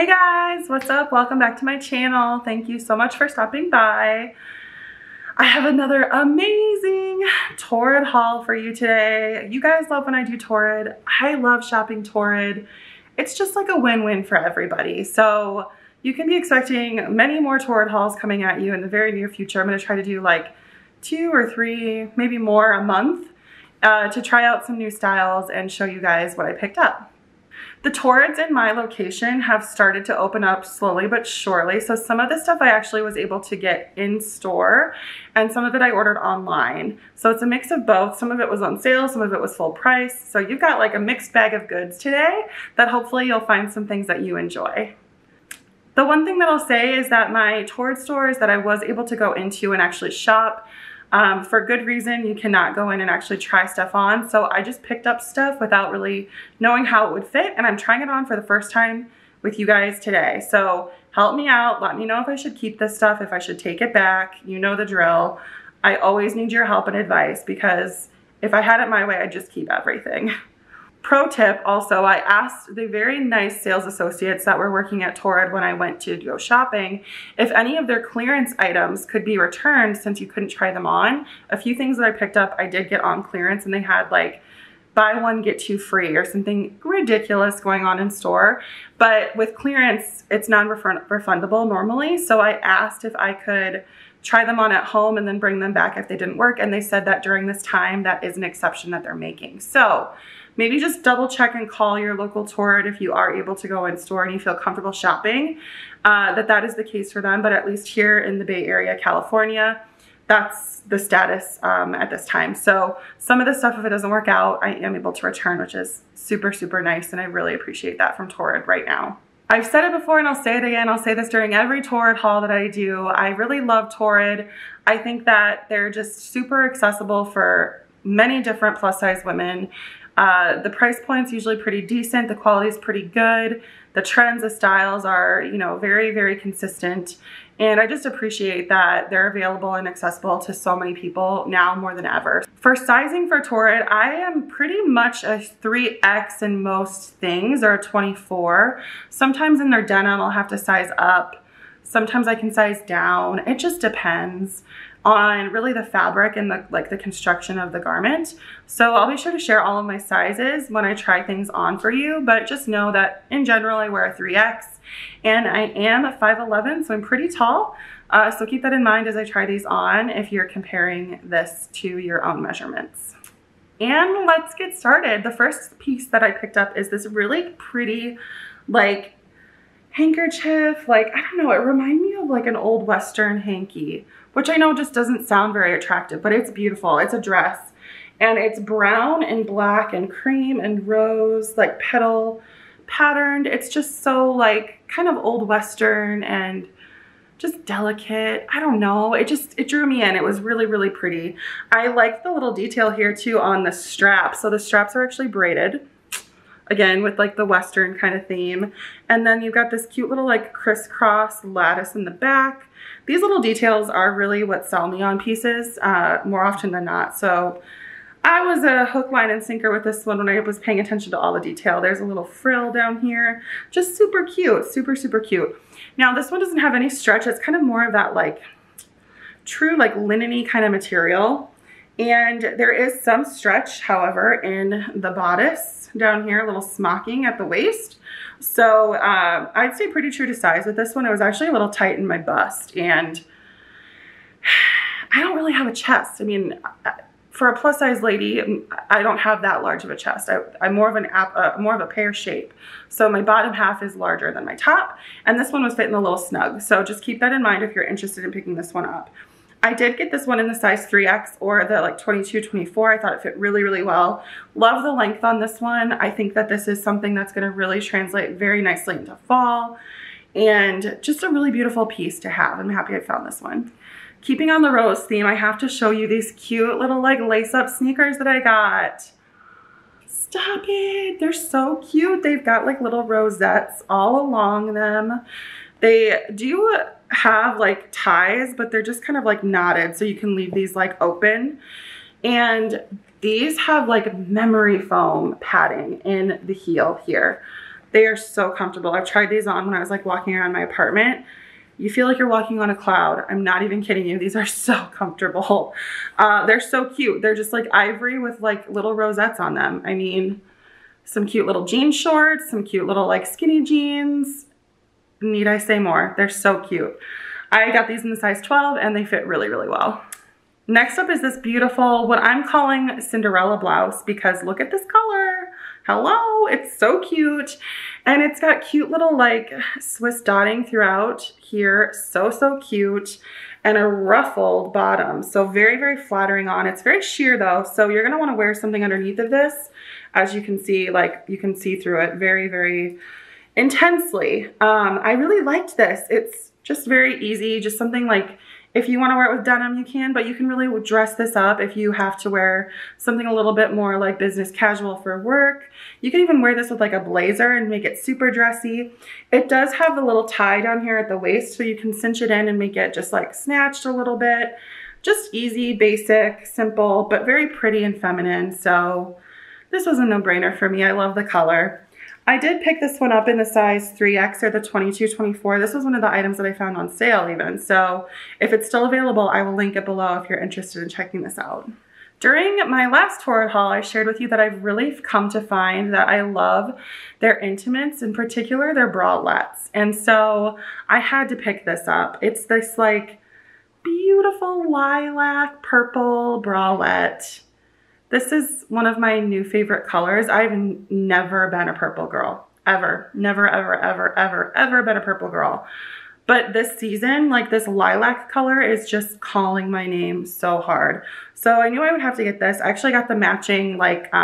Hey guys, what's up? Welcome back to my channel. Thank you so much for stopping by. I have another amazing Torrid haul for you today. You guys love when I do Torrid. I love shopping Torrid. It's just like a win-win for everybody. So you can be expecting many more Torrid hauls coming at you in the very near future. I'm going to try to do like 2 or 3, maybe more a month to try out some new styles and show you guys what I picked up. The Torrids in my location have started to open up slowly but surely. So some of this stuff I actually was able to get in store and some of it I ordered online. So it's a mix of both. Some of it was on sale, some of it was full price. So you've got like a mixed bag of goods today that hopefully you'll find some things that you enjoy. The one thing that I'll say is that my Torrid stores that I was able to go into and actually shop, for good reason, you cannot go in and actually try stuff on. So I just picked up stuff without really knowing how it would fit, and I'm trying it on for the first time with you guys today. So help me out. Let me know if I should keep this stuff, if I should take it back. You know the drill. I always need your help and advice because if I had it my way, I'd just keep everything. Pro tip also, I asked the very nice sales associates that were working at Torrid when I went to go shopping if any of their clearance items could be returned since you couldn't try them on. A few things that I picked up I did get on clearance, and they had like buy one get 2 free or something ridiculous going on in store. But with clearance, it's non-refundable normally. So I asked if I could try them on at home and then bring them back if they didn't work. And they said that during this time, that is an exception that they're making. So maybe just double check and call your local Torrid if you are able to go in store and you feel comfortable shopping, that is the case for them. But at least here in the Bay Area, California, that's the status at this time. So some of the stuff, if it doesn't work out, I am able to return, which is super, super nice. And I really appreciate that from Torrid right now. I've said it before and I'll say it again. I'll say this during every Torrid haul that I do. I really love Torrid. I think that they're just super accessible for many different plus size women. The price point's usually pretty decent. The quality is pretty good. The trends, the styles are, you know, very, very consistent. And I just appreciate that they're available and accessible to so many people now more than ever. For sizing for Torrid, I am pretty much a 3X in most things, or a 24. Sometimes in their denim, I'll have to size up. Sometimes I can size down. It just depends on really the fabric and the construction of the garment. So I'll be sure to share all of my sizes when I try things on for you, but just know that in general I wear a 3X and I am a 5'11", so I'm pretty tall. So keep that in mind as I try these on if you're comparing this to your own measurements. And let's get started. The first piece that I picked up is this really pretty like handkerchief. Like, I don't know, it reminded me of like an old Western hanky, which I know just doesn't sound very attractive, but it's beautiful. It's a dress and it's brown and black and cream and rose, like petal patterned. It's just so like kind of old Western and just delicate. I don't know. It drew me in. It was really, really pretty. I like the little detail here too on the strap. So the straps are actually braided. Again, with like the Western kind of theme. And then you've got this cute little like crisscross lattice in the back. These little details are really what sell me on pieces more often than not. So I was a hook, line, and sinker with this one when I was paying attention to all the detail. There's a little frill down here. Just super cute. Super, super cute. Now this one doesn't have any stretch. It's kind of more of that like true like linen-y kind of material. And there is some stretch, however, in the bodice down here, a little smocking at the waist. So I'd say pretty true to size with this one. It was actually a little tight in my bust, and I don't really have a chest. I mean, for a plus size lady, I don't have that large of a chest. I'm more of a pear shape. So my bottom half is larger than my top, and this one was fitting a little snug. So just keep that in mind if you're interested in picking this one up. I did get this one in the size 3X or the like 22, 24. I thought it fit really, really well. Love the length on this one. I think that this is something that's going to really translate very nicely into fall, and just a really beautiful piece to have. I'm happy I found this one. Keeping on the rose theme, I have to show you these cute little like lace-up sneakers that I got. Stop it. They're so cute. They've got like little rosettes all along them. They do have like ties, but they're just kind of like knotted, so you can leave these like open. And these have like memory foam padding in the heel here. They are so comfortable. I've tried these on when I was like walking around my apartment. You feel like you're walking on a cloud. I'm not even kidding you. These are so comfortable. They're so cute. They're just like ivory with like little rosettes on them. I mean, some cute little jean shorts, some cute little like skinny jeans. Need I say more? They're so cute. I got these in the size 12 and they fit really, really well. Next up is this beautiful, what I'm calling Cinderella blouse, because look at this color. Hello, it's so cute. And it's got cute little like Swiss dotting throughout here. So, so cute. And a ruffled bottom. So very, very flattering on. It's very sheer though. So you're gonna wanna wear something underneath of this. As you can see, like you can see through it very, very intensely. I really liked this. It's just very easy, just something like, if you want to wear it with denim, you can, but you can really dress this up if you have to wear something a little bit more like business casual for work. You can even wear this with like a blazer and make it super dressy. It does have the little tie down here at the waist, so you can cinch it in and make it just like snatched a little bit. Just easy, basic, simple, but very pretty and feminine. So this was a no-brainer for me. I love the color. I did pick this one up in the size 3X or the 22-24. This was one of the items that I found on sale even. So if it's still available, I will link it below if you're interested in checking this out. During my last Torrid haul, I shared with you that I've really come to find that I love their intimates, in particular their bralettes. And so I had to pick this up. It's this like beautiful lilac purple bralette. This is one of my new favorite colors. I've never been a purple girl, ever. Never, ever, ever, ever, ever been a purple girl. But this season, like this lilac color is just calling my name so hard. So I knew I would have to get this. I actually got the matching like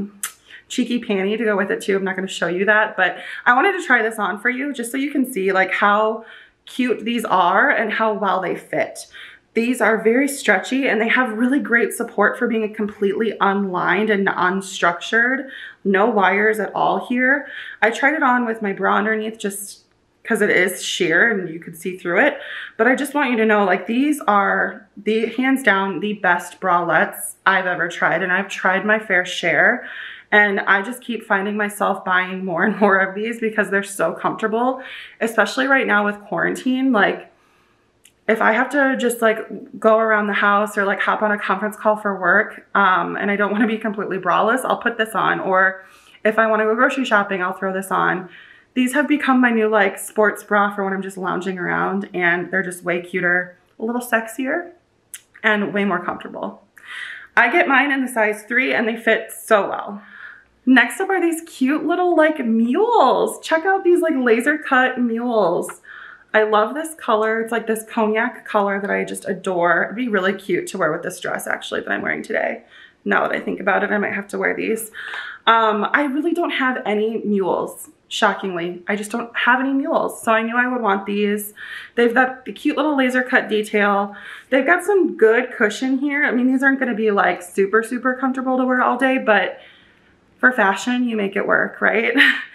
cheeky panty to go with it too. I'm not gonna show you that, but I wanted to try this on for you just so you can see like how cute these are and how well they fit. These are very stretchy and they have really great support for being a completely unlined and unstructured. No wires at all here. I tried it on with my bra underneath just because it is sheer and you could see through it. But I just want you to know, like, these are the hands down the best bralettes I've ever tried, and I've tried my fair share. And I just keep finding myself buying more and more of these because they're so comfortable, especially right now with quarantine. Like, if I have to just like go around the house or like hop on a conference call for work and I don't want to be completely braless, I'll put this on. Or if I want to go grocery shopping, I'll throw this on. These have become my new like sports bra for when I'm just lounging around, and they're just way cuter, a little sexier, and way more comfortable. I get mine in the size 3 and they fit so well. Next up are these cute little like mules. Check out these like laser cut mules. I love this color. It's like this cognac color that I just adore. It'd be really cute to wear with this dress actually that I'm wearing today. Now that I think about it, I might have to wear these. I really don't have any mules, shockingly. I just don't have any mules. So I knew I would want these. They've got the cute little laser cut detail. They've got some good cushion here. I mean, these aren't gonna be like super, super comfortable to wear all day, but for fashion, you make it work, right?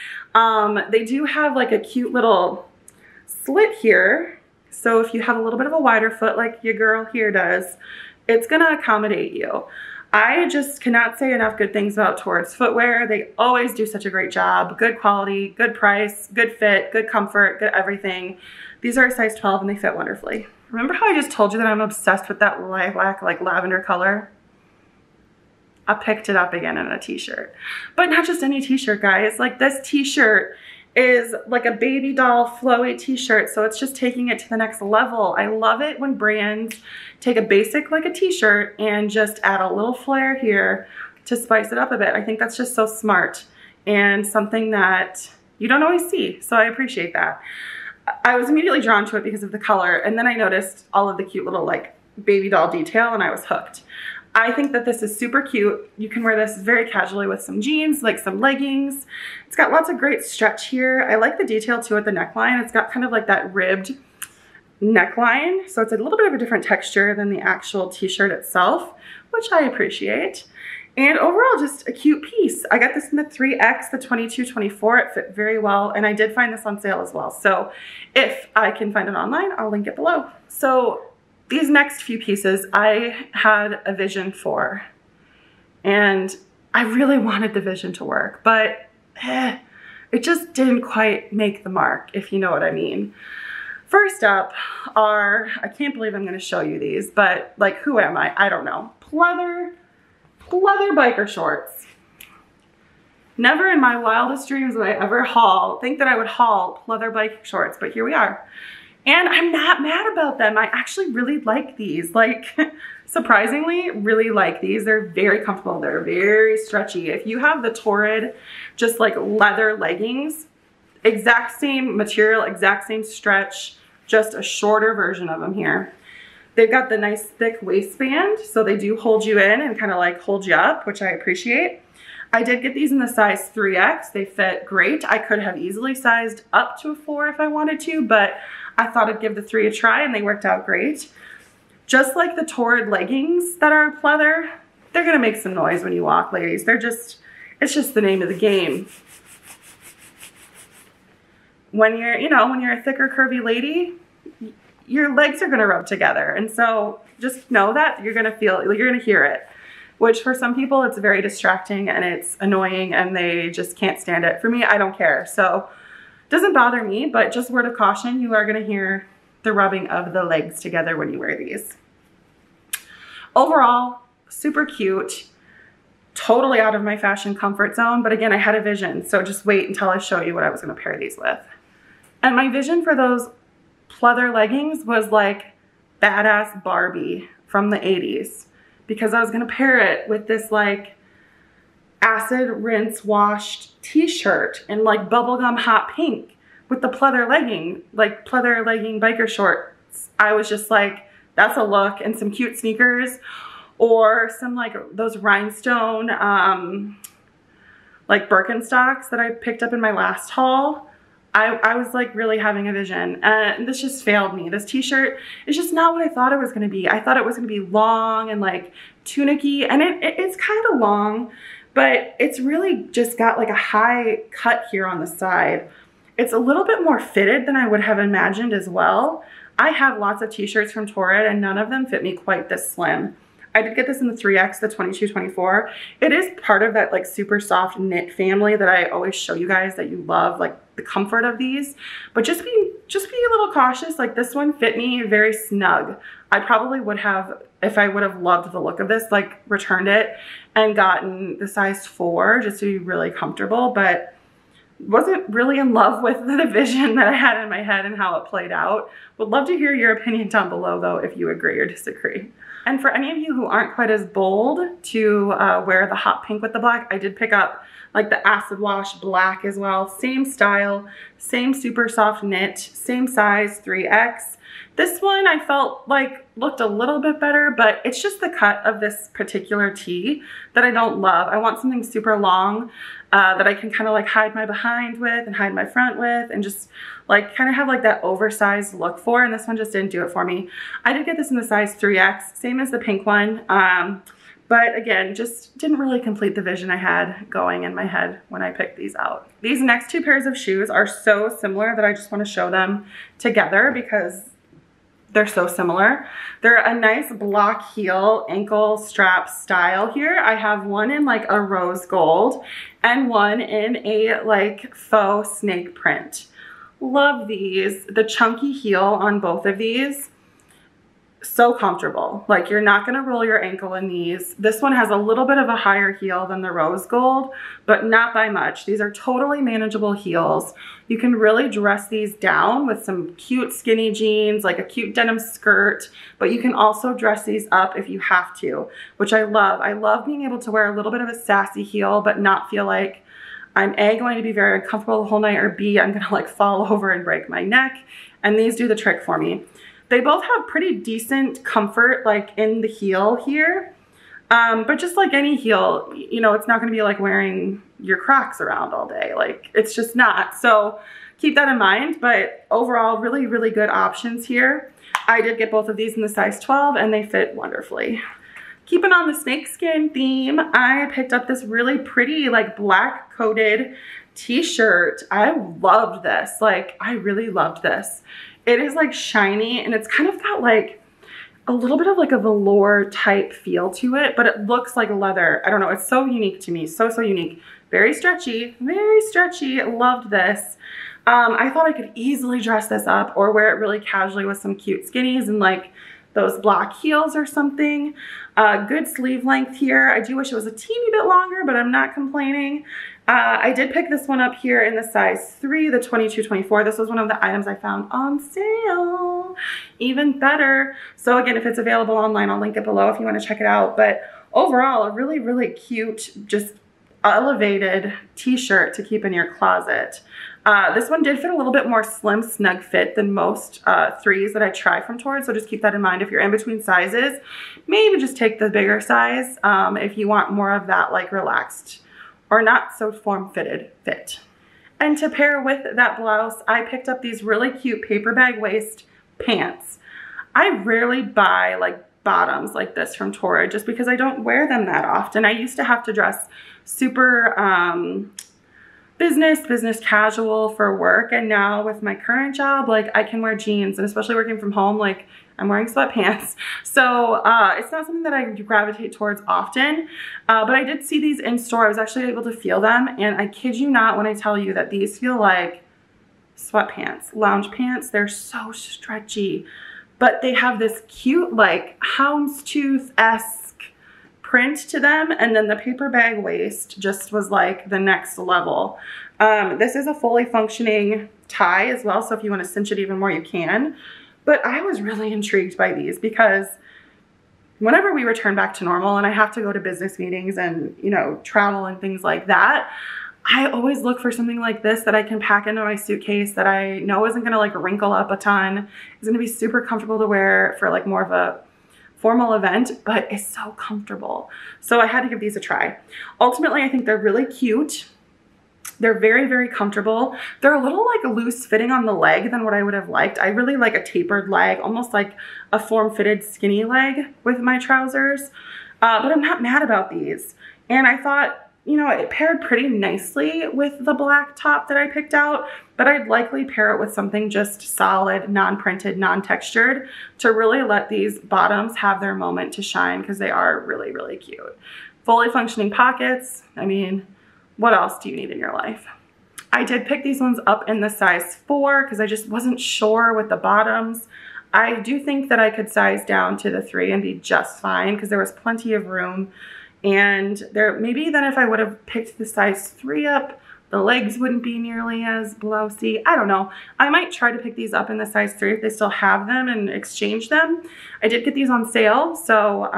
They do have like a cute little slit here. So if you have a little bit of a wider foot like your girl here does, it's gonna accommodate you. I just cannot say enough good things about Torrid's footwear. They always do such a great job. Good quality, good price, good fit, good comfort, good everything. These are a size 12 and they fit wonderfully. Remember how I just told you that I'm obsessed with that lilac, like lavender color? I picked it up again in a t-shirt. But not just any t-shirt, guys. Like this t-shirt is like a baby doll flowy t-shirt, so it's just taking it to the next level. I love it when brands take a basic like a t-shirt and just add a little flair here to spice it up a bit. I think that's just so smart and something that you don't always see, so I appreciate that. I was immediately drawn to it because of the color, and then I noticed all of the cute little like baby doll detail and I was hooked. I think that this is super cute. You can wear this very casually with some jeans, like some leggings. It's got lots of great stretch here. I like the detail too at the neckline. It's got kind of like that ribbed neckline. So it's a little bit of a different texture than the actual t-shirt itself, which I appreciate. And overall, just a cute piece. I got this in the 3X, the 22-24. It fit very well, and I did find this on sale as well. So if I can find it online, I'll link it below. So these next few pieces I had a vision for, and I really wanted the vision to work, but it just didn't quite make the mark, if you know what I mean. First up are, I can't believe I'm gonna show you these, but like, who am I? I don't know. Pleather biker shorts. Never in my wildest dreams would I ever think that I would haul pleather bike shorts, but here we are. And I'm not mad about them. I actually really like these. Like, surprisingly, really like these. They're very comfortable. They're very stretchy. If you have the Torrid, just like leather leggings, exact same material, exact same stretch, just a shorter version of them here. They've got the nice thick waistband, so they do hold you in and kind of like hold you up, which I appreciate. I did get these in the size 3X. They fit great. I could have easily sized up to a 4 if I wanted to, but I thought I'd give the 3 a try and they worked out great. Just like the Torrid leggings that are pleather, they're gonna make some noise when you walk, ladies. It's just the name of the game. When you're, you know, when you're a thicker, curvy lady, your legs are gonna rub together. And so just know that you're gonna hear it. Which for some people, it's very distracting and it's annoying and they just can't stand it. For me, I don't care. So it doesn't bother me, but just word of caution, you are gonna hear the rubbing of the legs together when you wear these. Overall, super cute, totally out of my fashion comfort zone. But again, I had a vision. So just wait until I show you what I was gonna pair these with. And my vision for those pleather leggings was like badass Barbie from the 80s. Because I was gonna pair it with this like acid rinse washed t-shirt in like bubblegum hot pink with the pleather legging biker shorts. I was just like, that's a look, and some cute sneakers or some like those rhinestone like Birkenstocks that I picked up in my last haul. I was like really having a vision, and this just failed me. This t-shirt is just not what I thought it was gonna be. I thought it was gonna be long and like tunicky, and it's kind of long, but it's really just got like a high cut here on the side. It's a little bit more fitted than I would have imagined as well. I have lots of t-shirts from Torrid and none of them fit me quite this slim. I did get this in the 3X, the 22-24. It is part of that like super soft knit family that I always show you guys that you love, like the comfort of these. But just be a little cautious. Like this one fit me very snug. I probably would have, if I would have loved the look of this, like returned it and gotten the size 4 just to be really comfortable, but wasn't really in love with the vision that I had in my head and how it played out. Would love to hear your opinion down below though, if you agree or disagree. And for any of you who aren't quite as bold to wear the hot pink with the black, I did pick up like the acid wash black as well. Same style, same super soft knit, same size, 3X. This one I felt like looked a little bit better, but it's just the cut of this particular tee that I don't love. I want something super long that I can kind of like hide my behind with and hide my front with and just like kind of have like that oversized look for, and this one just didn't do it for me. I did get this in the size 3X, same as the pink one. But again, just didn't really complete the vision I had going in my head when I picked these out. These next 2 pairs of shoes are so similar that I just want to show them together because they're so similar. They're a nice block heel ankle strap style here. I have one in like a rose gold and one in a like faux snake print. Love these. The chunky heel on both of these, so comfortable. Like you're not gonna roll your ankle in these. This one has a little bit of a higher heel than the rose gold, but not by much. These are totally manageable heels. You can really dress these down with some cute skinny jeans, like a cute denim skirt, but you can also dress these up if you have to, which I love. I love being able to wear a little bit of a sassy heel, but not feel like I'm A, going to be very uncomfortable the whole night, or B, I'm gonna like fall over and break my neck. And these do the trick for me. They both have pretty decent comfort like in the heel here. But just like any heel, you know, it's not gonna be like wearing your Crocs around all day. Like it's just not. So keep that in mind. But overall, really, really good options here. I did get both of these in the size 12 and they fit wonderfully. Keeping on the snakeskin theme, I picked up this really pretty like black coated t-shirt. I loved this. Like I really loved this. It is like shiny and it's kind of got like a little bit of like a velour type feel to it, but it looks like leather. I don't know, it's so unique to me, so unique. Very stretchy, loved this. I thought I could easily dress this up or wear it really casually with some cute skinnies and like those black heels or something. Good sleeve length here. I do wish it was a teeny bit longer, but I'm not complaining. I did pick this one up here in the size 3, the 22-24. This was one of the items I found on sale. Even better. So again, if it's available online, I'll link it below if you want to check it out. But overall, a really cute, just elevated t-shirt to keep in your closet. This one did fit a little bit more slim, snug fit than most 3s that I try from Torrid, so just keep that in mind. If you're in between sizes, maybe just take the bigger size if you want more of that like relaxed or not so form-fitted fit. And to pair with that blouse, I picked up these really cute paper bag waist pants. I rarely buy like bottoms like this from Torrid just because I don't wear them that often. I used to have to dress super business casual for work, and now with my current job, like I can wear jeans, and especially working from home, like I'm wearing sweatpants. So it's not something that I gravitate towards often, but I did see these in store. I was actually able to feel them, and I kid you not when I tell you that these feel like sweatpants, lounge pants. They're so stretchy, but they have this cute like houndstooth-esque print to them, and then the paper bag waist just was like the next level. This is a fully functioning tie as well, so if you want to cinch it even more, you can. But I was really intrigued by these because whenever we return back to normal and I have to go to business meetings and, you know, travel and things like that, I always look for something like this that I can pack into my suitcase that I know isn't going to like wrinkle up a ton. It's going to be super comfortable to wear for like more of a formal event, but it's so comfortable. So I had to give these a try. Ultimately, I think they're really cute. They're very comfortable. They're a little like loose fitting on the leg than what I would have liked. I really like a tapered leg, almost like a form-fitted skinny leg with my trousers. But I'm not mad about these. And I thought, you know, it paired pretty nicely with the black top that I picked out, but I'd likely pair it with something just solid, non-printed, non-textured to really let these bottoms have their moment to shine because they are really cute. Fully functioning pockets. I mean, what else do you need in your life? I did pick these ones up in the size 4 because I just wasn't sure with the bottoms. I do think that I could size down to the 3 and be just fine because there was plenty of room. And there, maybe then if I would have picked the size 3 up, the legs wouldn't be nearly as blousy. I don't know. I might try to pick these up in the size 3 if they still have them and exchange them. I did get these on sale, so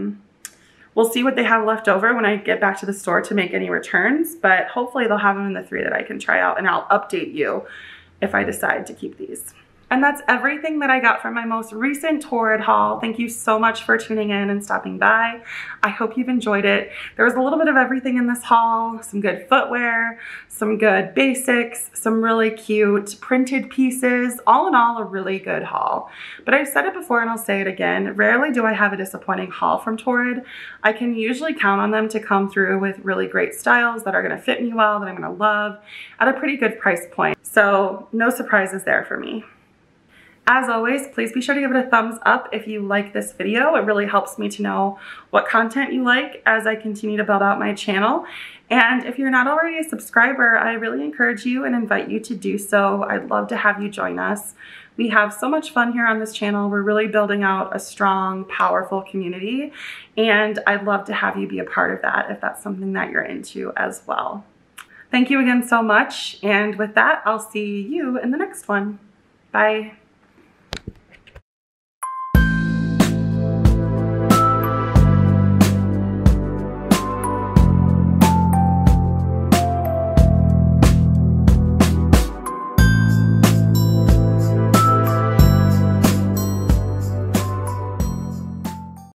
we'll see what they have left over when I get back to the store to make any returns, but hopefully they'll have them in the 3 that I can try out, and I'll update you if I decide to keep these. And that's everything that I got from my most recent Torrid haul. Thank you so much for tuning in and stopping by. I hope you've enjoyed it. There was a little bit of everything in this haul, some good footwear, some good basics, some really cute printed pieces. All in all, a really good haul. But I've said it before and I'll say it again, rarely do I have a disappointing haul from Torrid. I can usually count on them to come through with really great styles that are gonna fit me well, that I'm gonna love at a pretty good price point. So no surprises there for me. As always, please be sure to give it a thumbs up if you like this video. It really helps me to know what content you like as I continue to build out my channel. And if you're not already a subscriber, I really encourage you and invite you to do so. I'd love to have you join us. We have so much fun here on this channel. We're really building out a strong, powerful community, and I'd love to have you be a part of that if that's something that you're into as well. Thank you again so much, and with that, I'll see you in the next one. Bye.